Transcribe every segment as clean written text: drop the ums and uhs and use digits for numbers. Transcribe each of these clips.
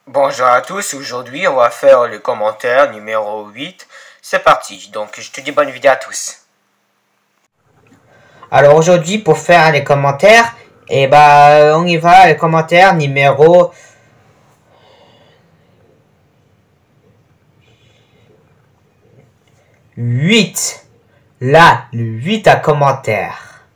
Bonjour à tous, aujourd'hui on va faire le commentaire numéro 8. C'est parti, donc je te dis bonne vidéo à tous. Alors aujourd'hui pour faire les commentaires, on y va, le commentaire numéro 8. Là, le 8 à commentaire.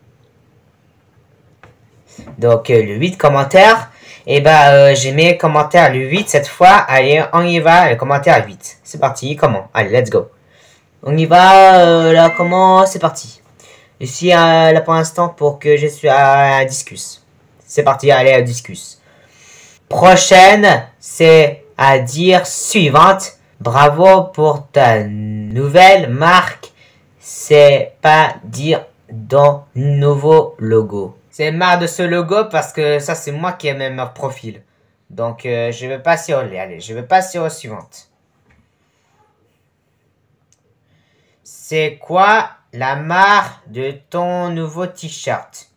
Donc le 8 commentaires. J'ai mis commentaire le 8 cette fois. Allez, on y va, le commentaire 8. C'est parti, comment? Allez, let's go. On y va, là, comment? C'est parti. Je suis là pour l'instant pour que je suis à Discus. C'est parti, allez, à Discus. Prochaine, c'est à dire suivante. Bravo pour ta nouvelle marque. C'est pas dire dans nouveau logo. C'est marre de ce logo parce que ça c'est moi qui ai même leur profil. Donc je vais passer au lait. Allez, je vais passer au suivante. C'est quoi la marque de ton nouveau t-shirt?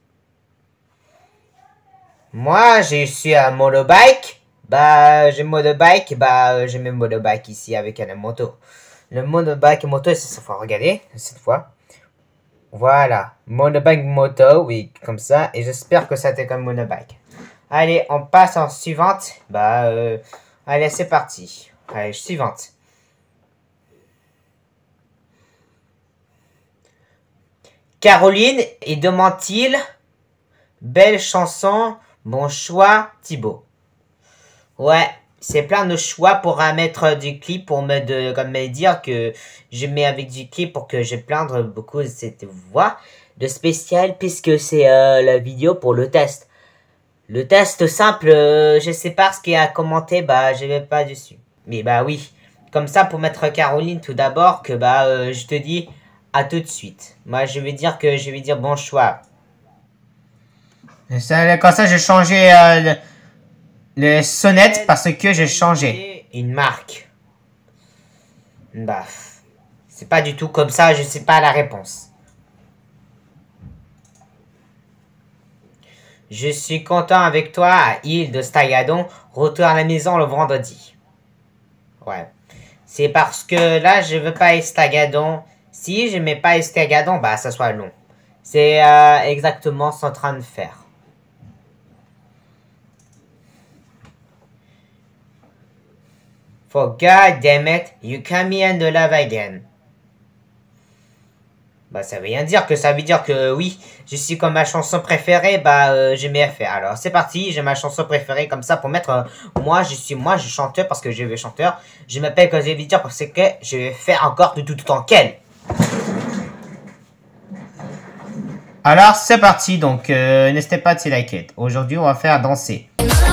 Moi, je suis à Monobike. J'ai Monobike. J'ai même Monobike ici avec la moto. Le Monobike moto, c'est cette fois. Regardez, cette fois. Voilà, Monobike moto, oui, comme ça. Et j'espère que ça t'est comme Monobike. Allez, on passe en suivante. Allez, c'est parti. Allez, suivante. Caroline et demande-t-il. Belle chanson, bon choix, Thibaut. Ouais, c'est plein de choix pour mettre du clip pour me dire que je mets avec du clip pour que je plaindre beaucoup de cette voix de spécial puisque c'est la vidéo pour le test. Le test simple, je sais pas ce qu'il y a à commenter, je vais pas dessus. Mais oui, comme ça pour mettre Caroline tout d'abord que je te dis à tout de suite. Moi je vais dire bon choix. Comme ça j'ai changé les sonnettes parce que j'ai changé. Une marque. C'est pas du tout comme ça, je sais pas la réponse. Je suis content avec toi à Île de Stagadon. Retour à la maison le vendredi. Ouais. C'est parce que là, je veux pas Estagadon. Si je mets pas Estagadon, ça soit long. C'est exactement ce qu'on est en train de faire. For God damn it, you come in the love again. Ça veut rien dire que ça veut dire que oui, je suis comme ma chanson préférée, j'ai mieux faire. Alors c'est parti, j'ai ma chanson préférée comme ça pour mettre moi, je suis chanteur parce que je vais chanteur. Je m'appelle comme je vais dire parce que je vais faire encore de tout en quel. Alors c'est parti, donc n'hésitez pas à like it. Aujourd'hui on va faire danser.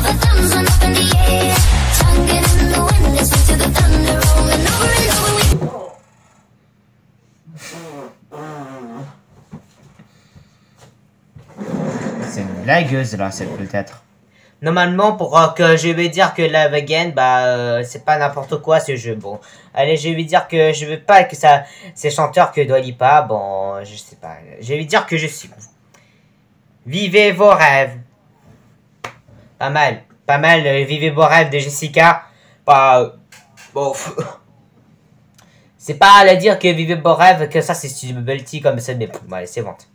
C'est une blagueuse là, c'est peut-être. Normalement, pour que je vais dire que la vegan, c'est pas n'importe quoi ce jeu. Bon, allez, je vais dire que je veux pas que ça, c'est chanteur que Dua Lipa. Bon, je sais pas. Je vais dire que je suis. Vivez vos rêves. Pas mal, vivez vos rêves de Jessica. Bon. C'est pas à dire que vivez vos rêves que ça c'est une belle tea comme ça, mais allez, c'est bon.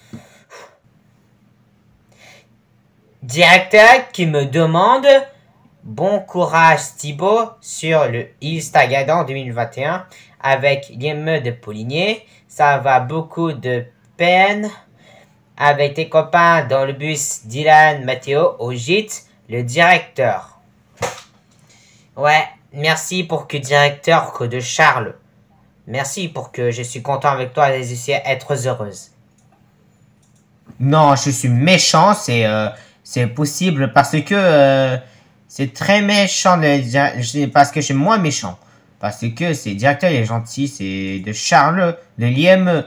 Directeur qui me demande bon courage Thibaut sur le Instagadon 2021 avec l'émeute de Poligné. Ça va beaucoup de peine avec tes copains dans le bus Dylan, Mathéo au gîte, le directeur. Ouais, merci pour que directeur de Charles. Merci pour que je suis content avec toi et j'essaie d'être heureuse. Non, je suis méchant, c'est possible parce que c'est très méchant parce que je suis moins méchant. Parce que c'est directeur, il est gentil, c'est de Charles, de l'IME.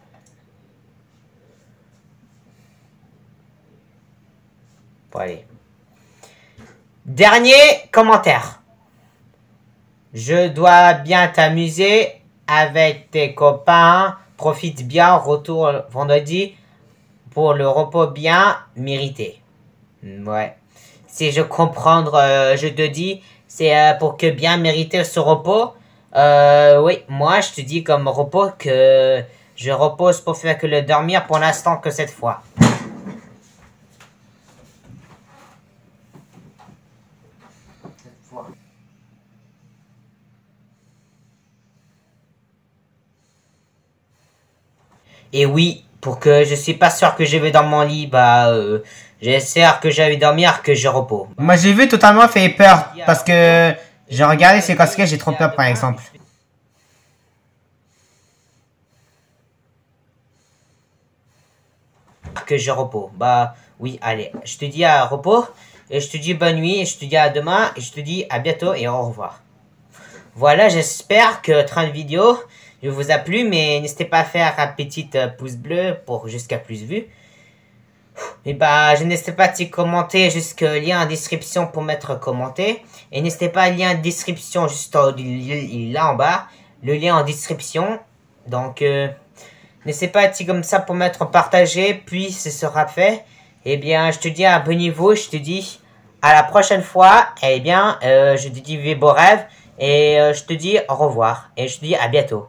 Bon, allez. Dernier commentaire. Je dois bien t'amuser avec tes copains. Profite bien, retour vendredi pour le repos bien mérité. Ouais. si je comprends, je te dis, c'est pour que bien mériter ce repos. Oui, moi je te dis comme repos que je repose pour faire que le dormir pour l'instant que cette fois. Et oui, pour que je suis pas sûr que je vais dans mon lit, j'espère que je vais dormir, que je repose. Moi, j'ai vu totalement fait peur parce que j'ai regardé ces casquettes, j'ai trop peur par exemple. Que je repose. Bah oui, allez, je te dis à repos, et je te dis bonne nuit, et je te dis à demain, et je te dis à bientôt et au revoir. Voilà, j'espère que train de vidéo vous a plu, mais n'hésitez pas à faire un petit pouce bleu pour jusqu'à plus vu. Et je n'hésitez pas à commenter jusqu'au lien en description pour mettre commenter. Et n'hésitez pas à lien en description juste là en bas, le lien en description. Donc, n'hésitez pas à comme ça pour mettre partager, puis ce sera fait. Eh bien, je te dis abonnez-vous, je te dis à la prochaine fois. Eh bien, je te dis vivez beaux rêves. Et je te dis au revoir. Et je te dis à bientôt.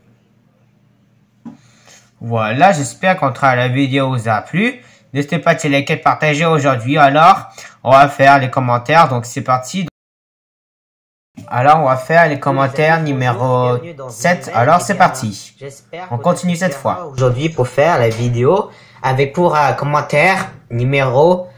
Voilà, j'espère qu'en train la vidéo vous a plu. N'hésitez pas à liker et partager aujourd'hui. Alors, on va faire les commentaires. Donc, c'est parti. Alors, on va faire les commentaires numéro 7. Alors, c'est parti. On continue cette fois. Aujourd'hui, pour faire la vidéo avec pour commentaire numéro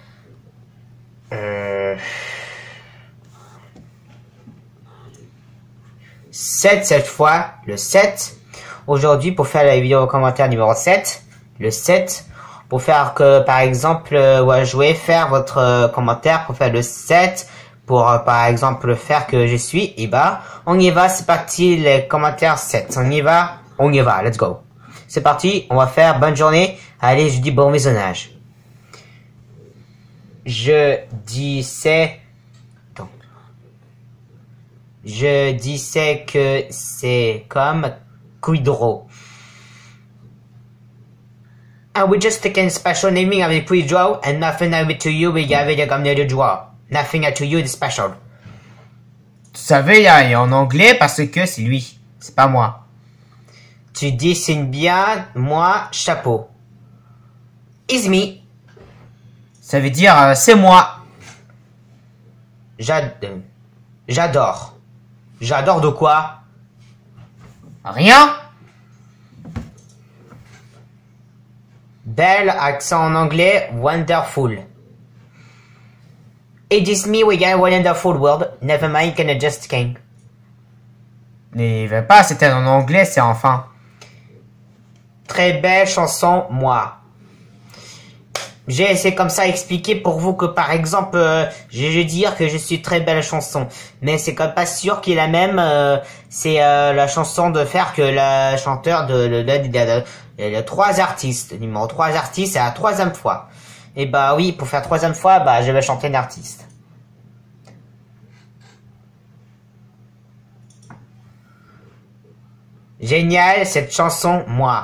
7 cette fois, le 7. Aujourd'hui, pour faire la vidéo commentaire numéro 7, le 7, pour faire que, par exemple, je vais faire votre commentaire pour faire le 7, pour, par exemple, faire que je suis, et on y va, c'est parti, les commentaires 7, on y va, let's go. C'est parti, on va faire bonne journée, allez, je dis bon visionnage. Je disais que c'est comme Quidro. And we just taking special naming avec Quidro and nothing to you we gave it comme de draw. Nothing to you is special. Tu savais, il y a en anglais parce que c'est lui, c'est pas moi. Tu dessines bien, moi, chapeau. Is me. Ça veut dire c'est moi. J'adore. J'adore de quoi? Rien. Belle accent en anglais, wonderful. It is me we got a wonderful world. Never mind, can just king. Mais il veut pas, c'était en anglais, c'est enfin. Très belle chanson, moi. J'ai essayé comme ça expliquer pour vous que par exemple, je vais dire que je suis très belle chanson. Mais c'est comme pas sûr qu'il est la même, c'est la chanson de faire que la chanteur de 3 artistes. Numéro 3 artistes, c'est la 3e fois. Et oui, pour faire 3e fois, je vais chanter un artiste. Génial, cette chanson, moi.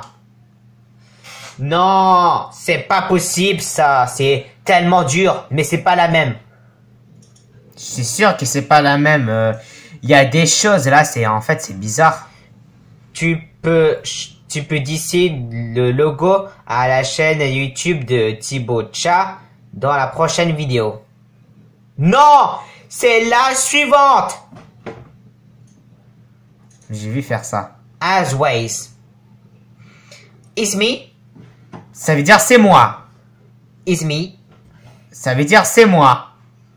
Non, c'est pas possible ça, c'est tellement dur, mais c'est pas la même. Je suis sûr que c'est pas la même. Il y a des choses là, en fait c'est bizarre. Tu peux dessiner le logo à la chaîne YouTube de Thibaut Cha dans la prochaine vidéo. Non, c'est la suivante. J'ai vu faire ça. As ways. Is me. Ça veut dire c'est moi. Is me. Ça veut dire c'est moi.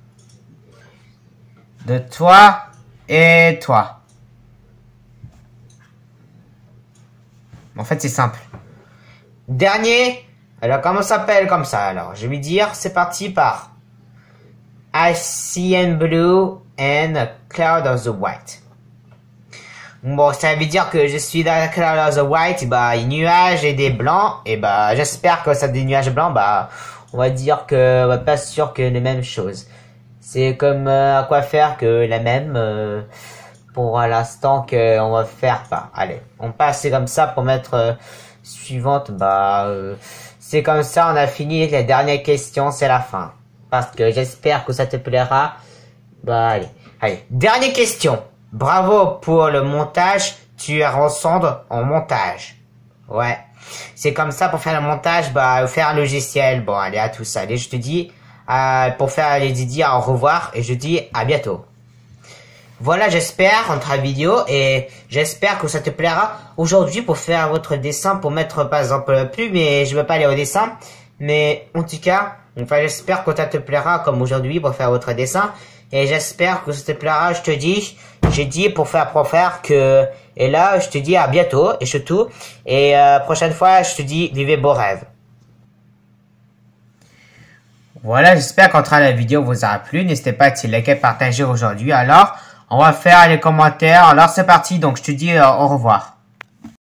De toi et toi. En fait, c'est simple. Dernier. Alors, comment ça s'appelle comme ça? Alors, je vais dire, c'est parti par I see in blue and a cloud of the white. Bon, ça veut dire que je suis dans la cloud of the white, les nuages et des blancs, et j'espère que ça des nuages blancs, on va dire que, on va pas sûr que les mêmes choses. C'est comme, à quoi faire que la même, pour l'instant que on va faire pas. Allez, on passe comme ça pour mettre, suivante, c'est comme ça, on a fini, la dernière question, c'est la fin. parce que j'espère que ça te plaira. Bah, allez. Dernière question. Bravo pour le montage. Tu es Rensandre en montage. Ouais. C'est comme ça pour faire le montage, bah, faire un logiciel. Bon, allez, à tout ça. Allez, je te dis, pour faire les Didi, au revoir et je dis à bientôt. Voilà, j'espère, notre vidéo, et j'espère que ça te plaira. Aujourd'hui, pour faire votre dessin, pour mettre, par exemple, plus, mais je veux pas aller au dessin. Mais, en tout cas, enfin, j'espère que ça te plaira, comme aujourd'hui, pour faire votre dessin. Et j'espère que ça te plaira, je te dis, j'ai dit pour faire que, et là, je te dis à bientôt, et surtout, et prochaine fois, je te dis, vivez beaux rêves. Voilà, j'espère qu'en train la vidéo vous aura plu. N'hésitez pas à liker, partager aujourd'hui. Alors, on va faire les commentaires. Alors, c'est parti. Donc, je te dis au revoir.